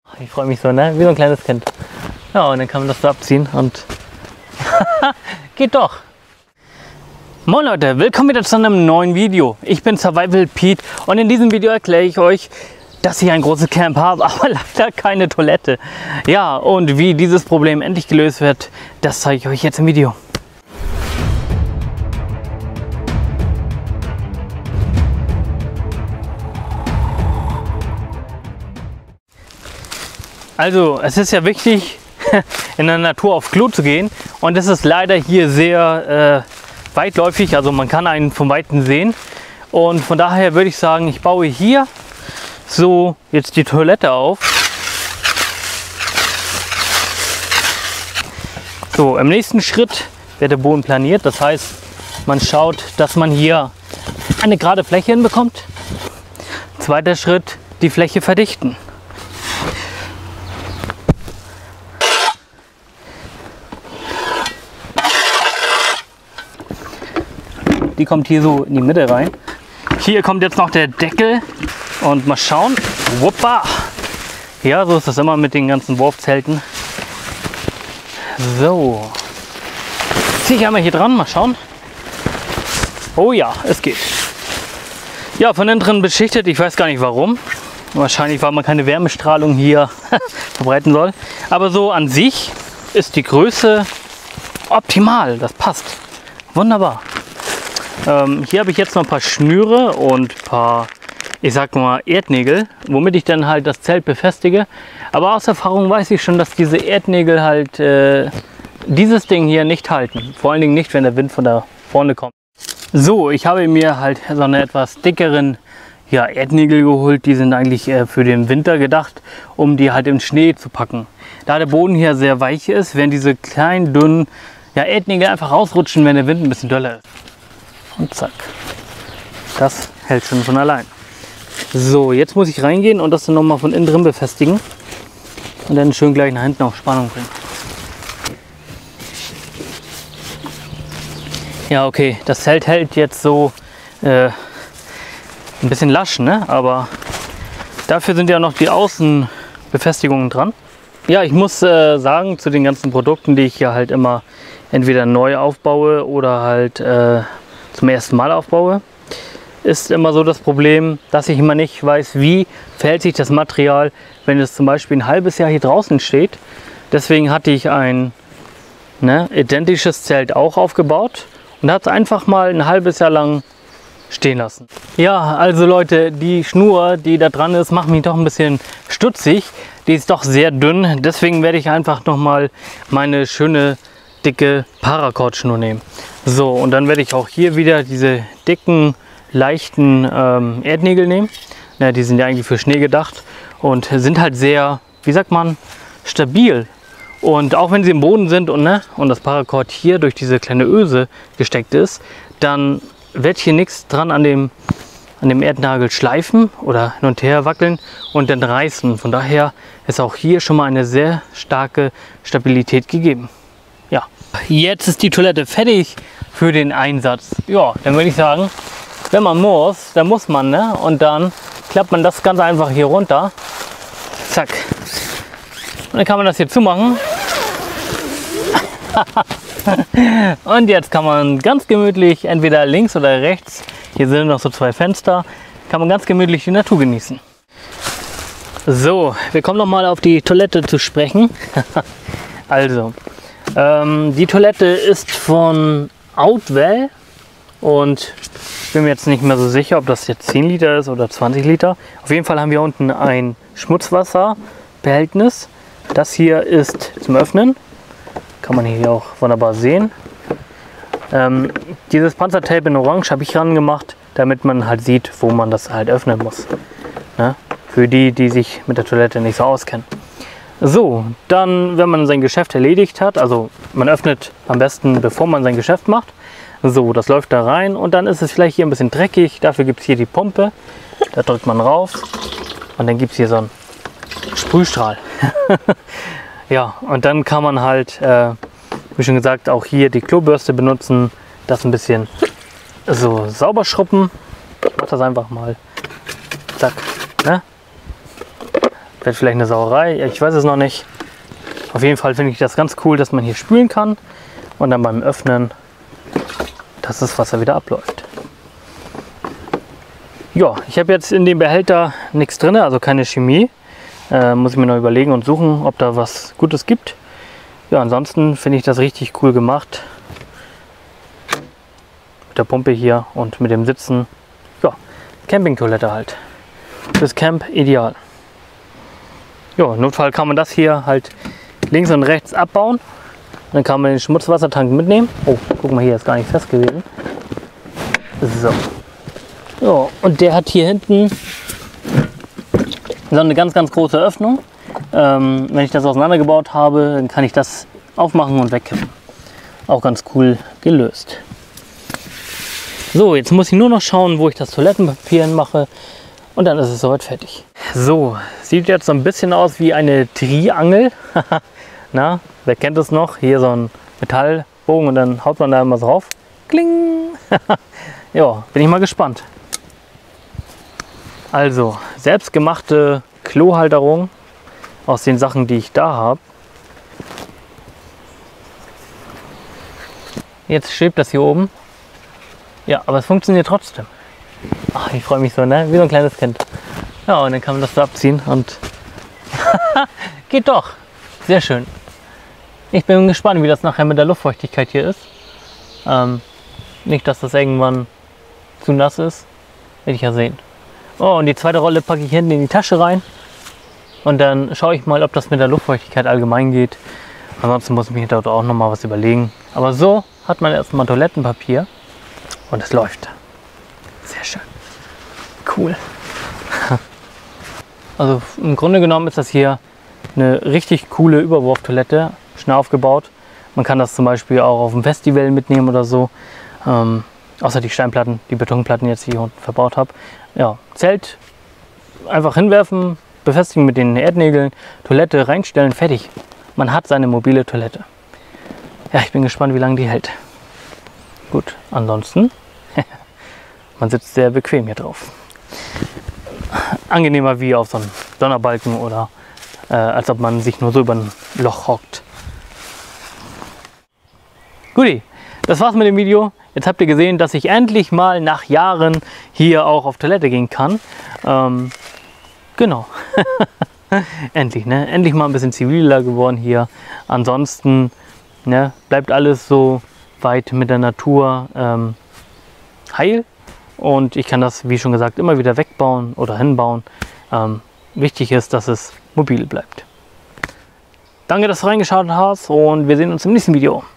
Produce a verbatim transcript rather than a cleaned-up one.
Ich freue mich so, ne? Wie so ein kleines Kind. Ja, und dann kann man das so abziehen und geht doch. Moin Leute, willkommen wieder zu einem neuen Video. Ich bin Survival Pete und in diesem Video erkläre ich euch, dass ich ein großes Camp habe, aber leider keine Toilette. Ja, und wie dieses Problem endlich gelöst wird, das zeige ich euch jetzt im Video. Also, es ist ja wichtig, in der Natur auf Klo zu gehen, und es ist leider hier sehr äh, weitläufig, also man kann einen von Weitem sehen, und von daher würde ich sagen, ich baue hier so jetzt die Toilette auf. So, im nächsten Schritt wird der Boden planiert, das heißt, man schaut, dass man hier eine gerade Fläche hinbekommt. Zweiter Schritt, die Fläche verdichten. Die kommt hier so in die Mitte rein. Hier kommt jetzt noch der Deckel und mal schauen. Wuppa! Ja, so ist das immer mit den ganzen Wurfzelten. So. Ziehe ich einmal hier dran, mal schauen. Oh ja, es geht. Ja, von innen drin beschichtet, ich weiß gar nicht warum. Wahrscheinlich, weil man keine Wärmestrahlung hier verbreiten soll. Aber so an sich ist die Größe optimal, das passt. Wunderbar. Ähm, hier habe ich jetzt noch ein paar Schnüre und ein paar, ich sag mal, Erdnägel, womit ich dann halt das Zelt befestige. Aber aus Erfahrung weiß ich schon, dass diese Erdnägel halt äh, dieses Ding hier nicht halten. Vor allen Dingen nicht, wenn der Wind von da vorne kommt. So, ich habe mir halt so eine etwas dickeren ja, Erdnägel geholt. Die sind eigentlich äh, für den Winter gedacht, um die halt im Schnee zu packen. Da der Boden hier sehr weich ist, werden diese kleinen, dünnen ja, Erdnägel einfach rausrutschen, wenn der Wind ein bisschen doller ist. Und zack, das hält schon von allein. So, jetzt muss ich reingehen und das dann nochmal von innen drin befestigen und dann schön gleich nach hinten auf Spannung bringen. Ja, okay, das Zelt hält jetzt so äh, ein bisschen lasch, ne? Aber dafür sind ja noch die Außenbefestigungen dran. Ja, ich muss äh, sagen, zu den ganzen Produkten, die ich hier halt immer entweder neu aufbaue oder halt äh, zum ersten Mal aufbaue, ist immer so das Problem, dass ich immer nicht weiß, wie verhält sich das Material, wenn es zum Beispiel ein halbes Jahr hier draußen steht. Deswegen hatte ich ein ne, identisches Zelt auch aufgebaut und habe es einfach mal ein halbes Jahr lang stehen lassen. Ja, also Leute, die Schnur, die da dran ist, macht mich doch ein bisschen stutzig. Die ist doch sehr dünn, deswegen werde ich einfach noch mal meine schöne dicke Paracord-Schnur nehmen. So, und dann werde ich auch hier wieder diese dicken, leichten ähm, Erdnägel nehmen. Ja, die sind ja eigentlich für Schnee gedacht und sind halt sehr, wie sagt man, stabil. Und auch wenn sie im Boden sind und, ne, und das Paracord hier durch diese kleine Öse gesteckt ist, dann wird hier nichts dran an dem, an dem Erdnagel schleifen oder hin und her wackeln und dann reißen. Von daher ist auch hier schon mal eine sehr starke Stabilität gegeben. Ja, jetzt ist die Toilette fertig für den Einsatz. Ja, dann würde ich sagen, wenn man muss, dann muss man, ne? Und dann klappt man das ganz einfach hier runter. Zack. Und dann kann man das hier zumachen. Und jetzt kann man ganz gemütlich, entweder links oder rechts, hier sind noch so zwei Fenster, kann man ganz gemütlich die Natur genießen. So, wir kommen noch mal auf die Toilette zu sprechen. Also, ähm, die Toilette ist von Outwell und ich bin mir jetzt nicht mehr so sicher, ob das jetzt zehn Liter ist oder zwanzig Liter. Auf jeden Fall haben wir unten ein Schmutzwasserbehältnis. Das hier ist zum Öffnen. Kann man hier auch wunderbar sehen. Ähm, dieses Panzertape in Orange habe ich ran gemacht, damit man halt sieht, wo man das halt öffnen muss. Ne? Für die, die sich mit der Toilette nicht so auskennen. So, dann, wenn man sein Geschäft erledigt hat, also man öffnet am besten, bevor man sein Geschäft macht. So, das läuft da rein und dann ist es vielleicht hier ein bisschen dreckig. Dafür gibt es hier die Pumpe. Da drückt man rauf und dann gibt es hier so einen Sprühstrahl. Ja, und dann kann man halt, äh, wie schon gesagt, auch hier die Klobürste benutzen, das ein bisschen so sauber schrubben. Ich mache das einfach mal. Zack. Ne? Wird vielleicht eine Sauerei, ich weiß es noch nicht. Auf jeden Fall finde ich das ganz cool, dass man hier spülen kann und dann beim Öffnen, dass das Wasser wieder abläuft. Ja, ich habe jetzt in dem Behälter nichts drin, also keine Chemie. Äh, muss ich mir noch überlegen und suchen, ob da was Gutes gibt. Ja, ansonsten finde ich das richtig cool gemacht. Mit der Pumpe hier und mit dem Sitzen. Ja, Campingtoilette halt. Fürs Camp ideal. Ja, im Notfall kann man das hier halt links und rechts abbauen. Dann kann man den Schmutzwassertank mitnehmen. Oh, guck mal, hier ist gar nicht fest gewesen. So. Ja, und der hat hier hinten so eine ganz, ganz große Öffnung. Ähm, wenn ich das auseinandergebaut habe, dann kann ich das aufmachen und wegkippen. Auch ganz cool gelöst. So, jetzt muss ich nur noch schauen, wo ich das Toilettenpapier hinmache und dann ist es soweit fertig. So, sieht jetzt so ein bisschen aus wie eine Triangel. Na, wer kennt es noch? Hier so ein Metallbogen und dann haut man da immer so drauf. Kling! Ja, bin ich mal gespannt. Also, selbstgemachte Klohalterung aus den Sachen, die ich da habe. Jetzt schwebt das hier oben. Ja, aber es funktioniert trotzdem. Ach, ich freue mich so, ne? Wie so ein kleines Kind. Ja, und dann kann man das so abziehen und geht doch. Sehr schön. Ich bin gespannt, wie das nachher mit der Luftfeuchtigkeit hier ist. Ähm, nicht, dass das irgendwann zu nass ist. Werde ich ja sehen. Oh, und die zweite Rolle packe ich hinten in die Tasche rein. Und dann schaue ich mal, ob das mit der Luftfeuchtigkeit allgemein geht. Ansonsten muss ich mir dort auch noch mal was überlegen. Aber so hat man erstmal Toilettenpapier und es läuft. Sehr schön. Cool. Also im Grunde genommen ist das hier eine richtig coole Überwurftoilette, schnell aufgebaut. Man kann das zum Beispiel auch auf dem Festival mitnehmen oder so. Ähm, außer die Steinplatten, die Betonplatten jetzt, die ich hier unten verbaut habe. Ja, Zelt einfach hinwerfen, befestigen mit den Erdnägeln, Toilette reinstellen, fertig. Man hat seine mobile Toilette. Ja, ich bin gespannt, wie lange die hält. Gut, ansonsten, man sitzt sehr bequem hier drauf. Angenehmer wie auf so einem Donnerbalken oder äh, als ob man sich nur so über ein Loch hockt. Guti, das war's mit dem Video. Jetzt habt ihr gesehen, dass ich endlich mal nach Jahren hier auch auf Toilette gehen kann. Ähm, genau. Endlich, ne? Endlich mal ein bisschen ziviler geworden hier. Ansonsten, ne, bleibt alles so weit mit der Natur ähm, heil. Und ich kann das, wie schon gesagt, immer wieder wegbauen oder hinbauen. Ähm, wichtig ist, dass es mobil bleibt. Danke, dass du reingeschaut hast und wir sehen uns im nächsten Video.